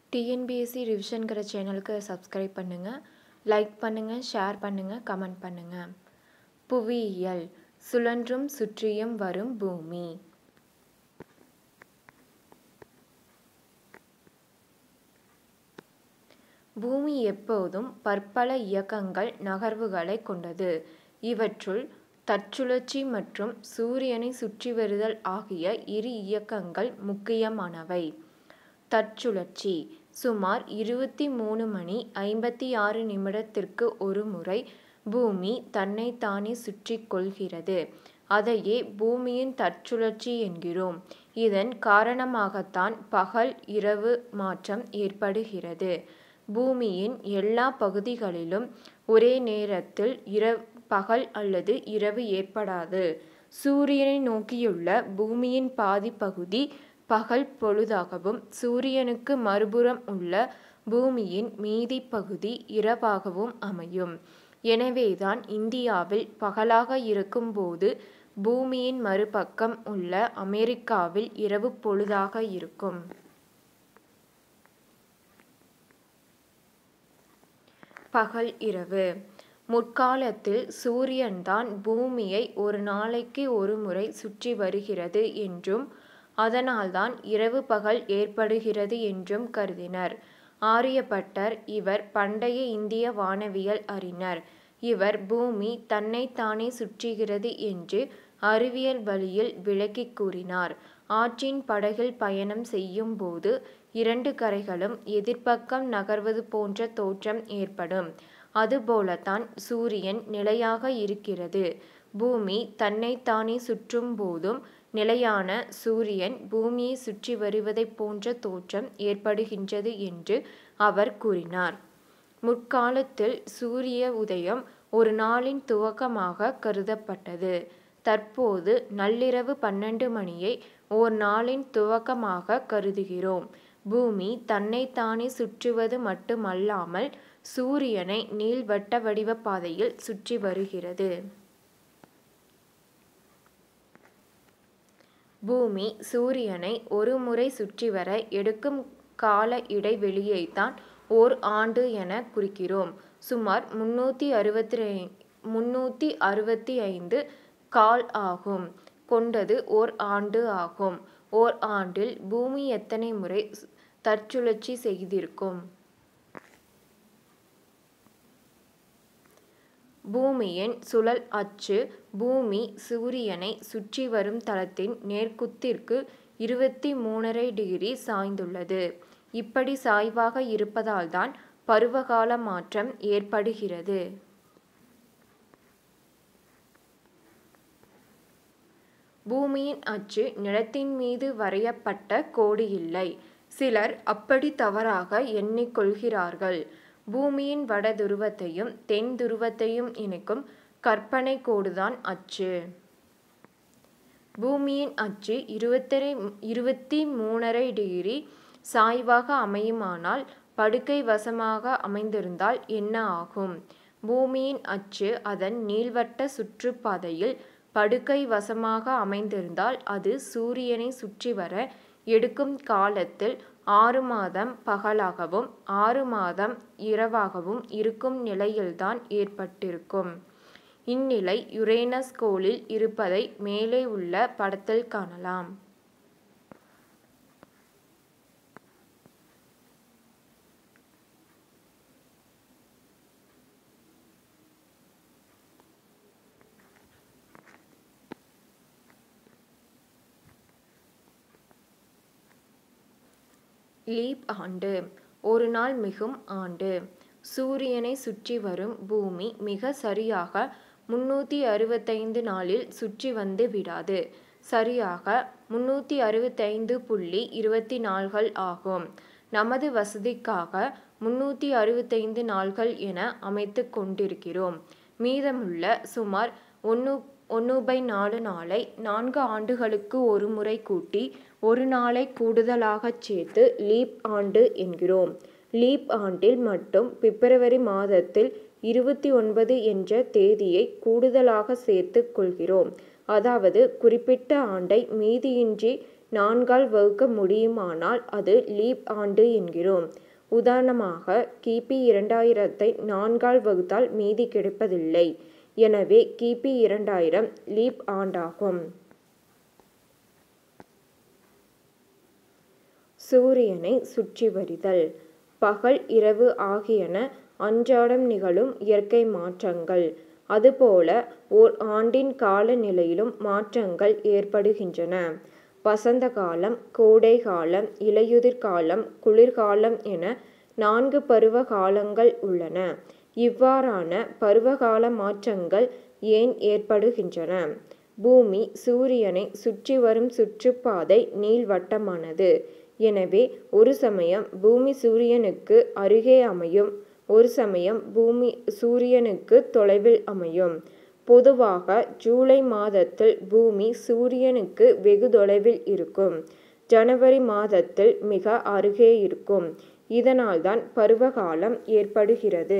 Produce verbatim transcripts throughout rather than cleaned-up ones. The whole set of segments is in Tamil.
டிஎன்பிஎஸ்சி ரிவிஷன்கிற சேனலுக்கு சப்ஸ்கிரைப் பண்ணுங்கள், லைக் பண்ணுங்கள், ஷேர் பண்ணுங்கள், கமெண்ட் பண்ணுங்கள். புவியியல் சுழன்றும் சுற்றியும் வரும் பூமி. பூமி எப்போதும் பற்பல இயக்கங்கள் நகர்வுகளை கொண்டது. இவற்றுள் தற்சுழற்சி மற்றும் சூரியனை சுற்றி வருதல் ஆகிய இரு இயக்கங்கள் முக்கியமானவை. தற்சுழற்சி சுமார் இருபத்தி மூணு மணி ஐம்பத்தி ஆறு நிமிடத்திற்கு ஒரு முறை பூமி தன்னைத்தானே சுற்றி கொள்கிறது. அதையே பூமியின் தற்சுழற்சி என்கிறோம். இதன் காரணமாகத்தான் பகல் இரவு மாற்றம் ஏற்படுகிறது. பூமியின் எல்லா பகுதிகளிலும் ஒரே நேரத்தில் இரவு பகல் அல்லது இரவு ஏற்படாது. சூரியனை நோக்கியுள்ள பூமியின் பாதி பகுதி பகல் பொழுதாகவும், சூரியனுக்கு மறுபுறம் உள்ள பூமியின் மீதி பகுதி இரவாகவும் அமையும். எனவேதான் இந்தியாவில் பகலாக இருக்கும்போது பூமியின் மறுபக்கம் உள்ள அமெரிக்காவில் இரவு பொழுதாக இருக்கும். பகல் இரவு முற்காலத்தில் சூரியன்தான் பூமியை ஒரு நாளைக்கு ஒரு முறை சுற்றி வருகிறது என்றும், அதனால்தான் இரவு பகல் ஏற்படுகிறது என்றும் கருதினர். ஆரியபட்டர் இவர் பண்டைய இந்திய வானவியல் அறிஞர். இவர் பூமி தன்னைத்தானே சுற்றுகிறது என்று அறிவியல் வழியில் விளக்கிக் கூறினார். ஆற்றின் படகில் பயணம் செய்யும் போது இரண்டு கரைகளும் எதிர்பக்கம் நகர்வது போன்ற தோற்றம் ஏற்படும். அதுபோலத்தான் சூரியன் நிலையாக இருக்கிறது. பூமி தன்னைத்தானே சுற்றும் போதும் நிலையான சூரியன் பூமியை சுற்றி வருவதைப் போன்ற தோற்றம் ஏற்படுகின்றது என்று அவர் கூறினார். முற்காலத்தில் சூரிய உதயம் ஒரு நாளின் துவக்கமாக கருதப்பட்டது. தற்போது நள்ளிரவு பன்னெண்டு மணியை ஓர் நாளின் துவக்கமாக கருதுகிறோம். பூமி தன்னைத்தானே சுற்றுவது மட்டுமல்லாமல் சூரியனை நீள்வட்ட வடிவ பாதையில் சுற்றி வருகிறது. பூமி சூரியனை ஒரு முறை சுற்றி வர எடுக்கும் கால இடைவெளியைத்தான் ஓர் ஆண்டு என குறிக்கிறோம். சுமார் முன்னூற்றி அறுபத்தி முன்னூற்றி அறுபத்தி ஐந்து கால் ஆகும் கொண்டது ஓர் ஆண்டு ஆகும். ஓர் ஆண்டில் பூமி எத்தனை முறை தற்சுழற்சி செய்திருக்கும்? பூமியின் சுழல் அச்சு பூமி சூரியனை சுற்றி வரும் தளத்தின் நேர்க்குத்திற்கு இருபத்தி மூணரை டிகிரி சாய்ந்துள்ளது. இப்படி சாய்வாக இருப்பதால்தான் பருவகால மாற்றம் ஏற்படுகிறது. பூமியின் அச்சு நிலத்தின் மீது வரையப்பட்ட கோடு இல்லை. சிலர் அப்படி தவறாக எண்ணிக்கொள்கிறார்கள். பூமியின் வட துருவத்தையும் தென் துருவத்தையும் இணைக்கும் கற்பனை கோடுதான் அச்சு. பூமியின் அச்சு இருபத்தரை இருபத்தி மூணரை டிகிரி சாய்வாக அமையுமானால் படுக்கை வசமாக அமைந்திருந்தால் என்ன ஆகும்? பூமியின் அச்சு அதன் நீள்வட்ட சுற்றுப்பாதையில் படுக்கை வசமாக அமைந்திருந்தால் அது சூரியனை சுற்றி வர எடுக்கும் காலத்தில் ஆறு மாதம் பகலாகவும் ஆறு மாதம் இரவாகவும் இருக்கும் நிலையில்தான் ஏற்பட்டிருக்கும். இந்நிலை யுரேனஸ் கோளில் இருப்பதை மேலே உள்ள படத்தில் காணலாம். லீப் ஆண்டு ஒரு நாள் மிகும் ஆண்டு. சூரியனை சுற்றி வரும் பூமி மிக சரியாக முன்னூற்றி அறுபத்தைந்து நாளில் சுற்றி வந்து விடாது. சரியாக முன்னூற்றி அறுபத்தைந்து புள்ளி இருபத்தி நாள்கள் ஆகும். நமது வசதிக்காக முன்னூற்றி அறுபத்தைந்து நாள்கள் என அமைத்து கொண்டிருக்கிறோம். மீதமுள்ள சுமார் ஒன்று ஒன்று பை நாலு நாளை நான்கு ஆண்டுகளுக்கு ஒரு முறை கூட்டி ஒரு நாளை கூடுதலாகச் சேர்த்து லீப் ஆண்டு என்கிறோம். லீப் ஆண்டில் மட்டும் பிப்ரவரி மாதத்தில் இருபத்தி ஒன்பது என்ற தேதியை கூடுதலாக சேர்த்து கொள்கிறோம். அதாவது குறிப்பிட்ட ஆண்டை மீதியின்றி நான்கால் வகுக்க முடியுமானால் அது லீப் ஆண்டு என்கிறோம். உதாரணமாக கிபி இரண்டாயிரத்தை நான்கால் வகுத்தால் மீதி கிடைப்பதில்லை. எனவே கிபி இரண்டாயிரம் லீப் ஆண்டாகும். சூரியனை சுற்றி வருதல். பகல் இரவு ஆகியன அன்றாடம் நிகழும் இயற்கை மாற்றங்கள். அதுபோல ஓர் ஆண்டின் காலநிலையிலும் மாற்றங்கள் ஏற்படுகின்றன. வசந்த காலம், கோடை காலம், இலையுதிர் காலம், குளிர்காலம் என நான்கு பருவ காலங்கள் உள்ளன. இவ்வாறான பருவகால மாற்றங்கள் ஏன் ஏற்படுகின்றன? பூமி சூரியனை சுற்றி வரும் சுற்றுப்பாதை நீள்வட்டமானது. எனவே ஒரு சமயம் பூமி சூரியனுக்கு அருகே அமையும், ஒரு சமயம் பூமி சூரியனுக்கு தொலைவில் அமையும். பொதுவாக ஜூலை மாதத்தில் பூமி சூரியனுக்கு வெகு தொலைவில் இருக்கும். ஜனவரி மாதத்தில் மிக அருகே இருக்கும். இதனால்தான் பருவகாலம் ஏற்படுகிறது.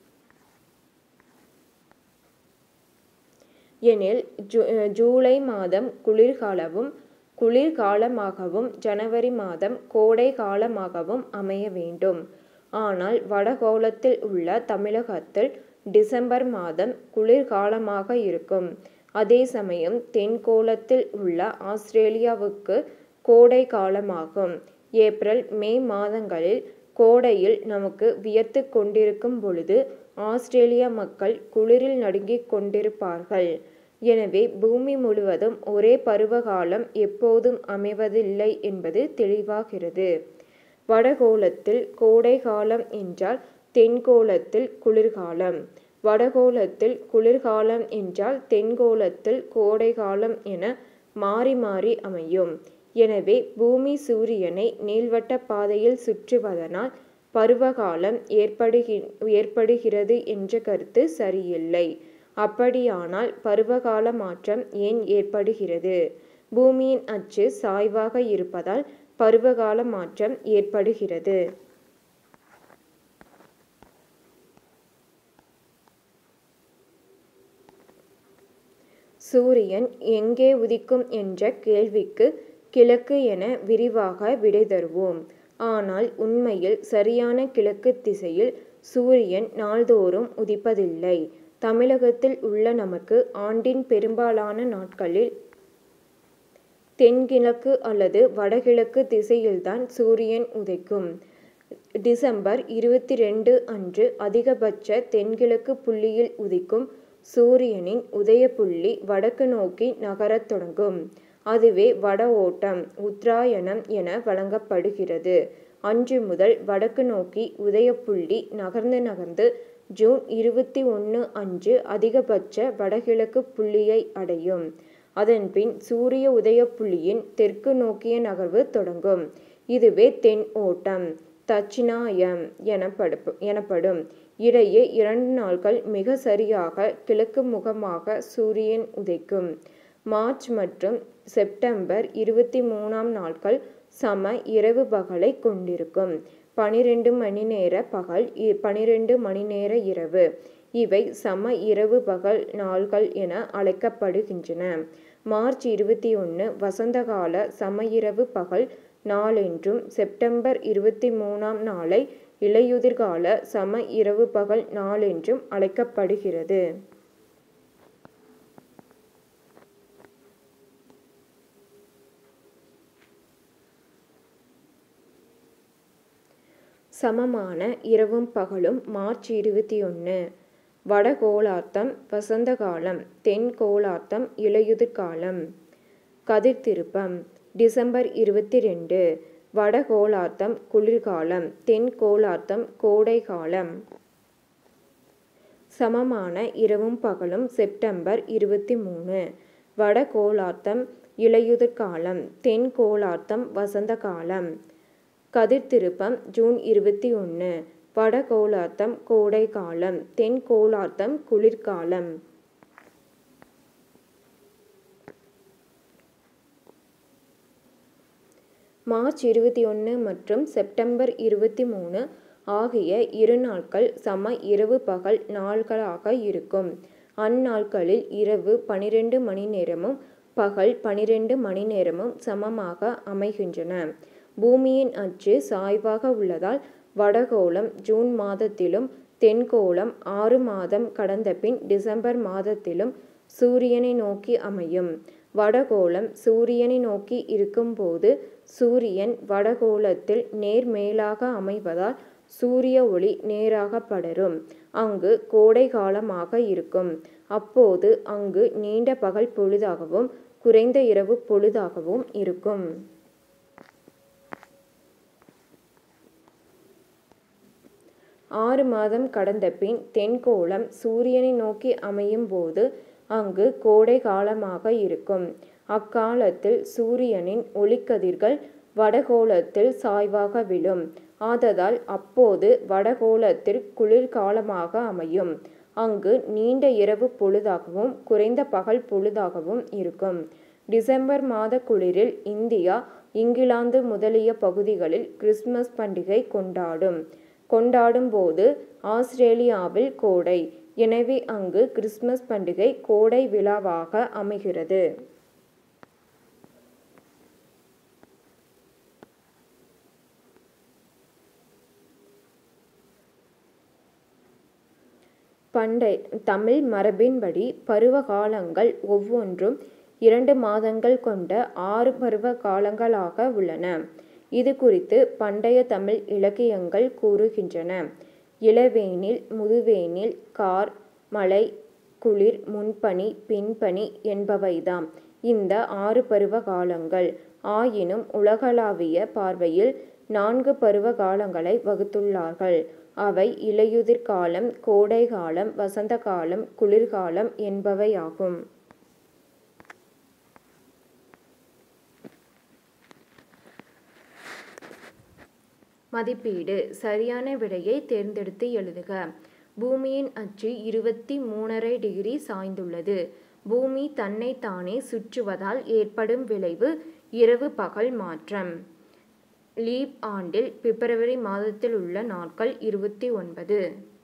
எனில் ஜூ ஜூலை மாதம் குளிர்காலமும் குளிர்காலமாகவும் ஜனவரி மாதம் கோடை காலமாகவும் அமைய வேண்டும். ஆனால் வடகோளத்தில் உள்ள தமிழகத்தில் டிசம்பர் மாதம் குளிர்காலமாக இருக்கும். அதே சமயம் தென்கோளத்தில் உள்ள ஆஸ்திரேலியாவுக்கு கோடை காலமாகும். ஏப்ரல் மே மாதங்களில் கோடையில் நமக்கு வியர்த்து கொண்டிருக்கும் பொழுது ஆஸ்திரேலிய மக்கள் குளிரில் நடுங்கிக் கொண்டிருப்பார்கள். எனவே பூமி முழுவதும் ஒரே பருவகாலம் எப்போதும் அமைவதில்லை என்பது தெளிவாகிறது. வடகோளத்தில் கோடை காலம் என்றால் தென்கோளத்தில் குளிர்காலம், வடகோளத்தில் குளிர்காலம் என்றால் தென்கோளத்தில் கோடை காலம் என மாறி மாறி அமையும். எனவே பூமி சூரியனை நீள்வட்ட பாதையில் சுற்றுவதனால் பருவகாலம் ஏற்படுகி ஏற்படுகிறது என்ற கருத்து சரியில்லை. அப்படியானால் பருவகால மாற்றம் ஏன் ஏற்படுகிறது? பூமியின் அச்சு சாய்வாக இருப்பதால் பருவகால மாற்றம் ஏற்படுகிறது. சூரியன் எங்கே உதிக்கும் என்ற கேள்விக்கு கிழக்கு என விரிவாக விடை தருவோம். ஆனால் உண்மையில் சரியான கிழக்கு திசையில் சூரியன் நாள்தோறும் உதிப்பதில்லை. தமிழகத்தில் உள்ள நமக்கு ஆண்டின் பெரும்பாலான நாட்களில் தென்கிழக்கு அல்லது வடகிழக்கு திசையில்தான் சூரியன் உதிக்கும். டிசம்பர் இருபத்தி ரெண்டு அன்று அதிகபட்ச தென்கிழக்கு புள்ளியில் உதிக்கும் சூரியனின் உதய புள்ளி வடக்கு நோக்கி நகரத் தொடங்கும். அதுவே வட ஓட்டம் உத்தராயணம் என வழங்கப்படுகிறது. அன்று முதல் வடக்கு நோக்கி உதய புள்ளி நகர்ந்து நகர்ந்து ஜூன் இருபத்தி ஒன்று அன்று அதிகபட்ச வடகிழக்கு புள்ளியை அடையும். அதன்பின் சூரிய உதய புள்ளியின் தெற்கு நோக்கிய நகர்வு தொடங்கும். இதுவே தென் ஓட்டம் தட்சிணாயம் எனப்படு எனப்படும். இடையே இரண்டு நாட்கள் மிக சரியாக கிழக்கு முகமாக சூரியன் உதைக்கும். மார்ச் மற்றும் செப்டம்பர் இருபத்தி மூணாம் நாட்கள் சம இரவு பகலை கொண்டிருக்கும். பனிரெண்டு மணி நேர பகல், பனிரெண்டு மணி நேர இரவு. இவை சம இரவு பகல் நாள்கள் என அழைக்கப்படுகின்றன. மார்ச் இருபத்தி ஒன்று வசந்தகால சம இரவு பகல் நாளென்றும், செப்டம்பர் இருபத்தி மூணாம் நாளை இலையுதிர்கால சம இரவு பகல் நாளென்றும் அழைக்கப்படுகிறது. சமமான இரவும் பகலும் மார்ச் இருபத்தி ஒன்று. வடகோளார்த்தம் வசந்த காலம், தென் கோளார்த்தம் இலையுதிர் காலம். கதிர்த்திருப்பம் டிசம்பர் இருபத்தி ரெண்டு. வடகோளார்த்தம் குளிர்காலம், தென் கோளார்த்தம் கோடை காலம். சமமான இரவும் பகலும் செப்டம்பர் இருபத்தி மூணு. வடகோளார்த்தம் இலையுதிர் காலம், தென் கோளார்த்தம் வசந்த காலம். கதிர்த்திருப்பம் ஜூன் இருபத்தி ஒன்று. வடகோளார்த்தம் கோடை காலம், தென் கோளார்த்தம் குளிர்காலம். மார்ச் இருபத்தி ஒன்று மற்றும் செப்டம்பர் இருபத்தி மூணு ஆகிய இரு நாட்கள் சம இரவு பகல் நாள்களாக இருக்கும். அந்நாட்களில் இரவு பனிரெண்டு மணி நேரமும் பகல் பனிரெண்டு மணி நேரமும் சமமாக அமைகின்றன. பூமியின் அச்சு சாய்வாக உள்ளதால் வடகோளம் ஜூன் மாதத்திலும் தென்கோளம் ஆறு மாதம் கடந்தபின் டிசம்பர் மாதத்திலும் சூரியனை நோக்கி அமையும். வடகோளம் சூரியனை நோக்கி இருக்கும்போது சூரியன் வடகோளத்தில் நேர்மேலாக அமைவதால் சூரிய ஒளி நேராக படரும். அங்கு கோடை காலமாக இருக்கும். அப்போது அங்கு நீண்ட பகல் பொழுதாகவும் குறைந்த இரவு பொழுதாகவும் இருக்கும். ஆறு மாதம் கடந்தபின் தென்கோளம் சூரியனை நோக்கி அமையும் போது அங்கு கோடை காலமாக இருக்கும். அக்காலத்தில் சூரியனின் ஒளிக்கதிர்கள் வடகோளத்தில் சாய்வாக விழும். ஆததால் அப்போது வடகோளத்தில் குளிர்காலமாக அமையும். அங்கு நீண்ட இரவு பொழுதாகவும் குறைந்த பகல் பொழுதாகவும் இருக்கும். டிசம்பர் மாத குளிரில் இந்தியா, இங்கிலாந்து முதலிய பகுதிகளில் கிறிஸ்துமஸ் பண்டிகை கொண்டாடும். கொண்டாடும் போது ஆஸ்திரேலியாவில் கோடை. எனவே அங்கு கிறிஸ்துமஸ் பண்டிகை கோடை விழாவாக அமைகிறது. பண்டை தமிழ் மரபின்படி பருவ காலங்கள் ஒவ்வொன்றும் இரண்டு மாதங்கள் கொண்ட ஆறு பருவ காலங்களாக உள்ளன. இது குறித்து பண்டைய தமிழ் இலக்கியங்கள் கூறுகின்றன. இளவேனில், முதுவேனில், கார், மழை, குளிர், முன்பனி, பின்பனி என்பவைதாம் இந்த ஆறு பருவ காலங்கள். ஆயினும் உலகளாவிய பார்வையில் நான்கு பருவ காலங்களை வகுத்துள்ளார்கள். அவை இலையுதிர் காலம், கோடை காலம், வசந்த காலம், குளிர்காலம் என்பவையாகும். மதிப்பீடு. சரியான விடையை தேர்ந்தெடுத்து எழுதுக. பூமியின் அச்சு இருபத்தி மூணரை டிகிரி சாய்ந்துள்ளது. பூமி தன்னைத்தானே சுற்றுவதால் ஏற்படும் விளைவு இரவு பகல் மாற்றம். லீப் ஆண்டில் பிப்ரவரி மாதத்தில் உள்ள நாட்கள் இருபத்தி ஒன்பது.